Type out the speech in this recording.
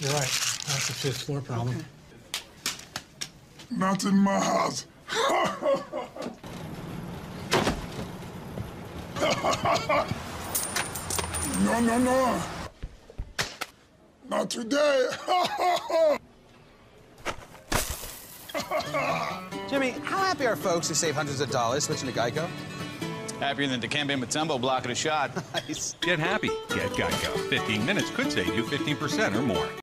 You're right. That's a fifth floor problem. Okay. Not in my house. No, no, no. Not today. Jimmy, how happy are folks who save hundreds of dollars switching to GEICO? Happier than Dikembe and Mutombo blocking a shot. Nice. Get happy. Get GEICO. 15 minutes could save you 15% or more.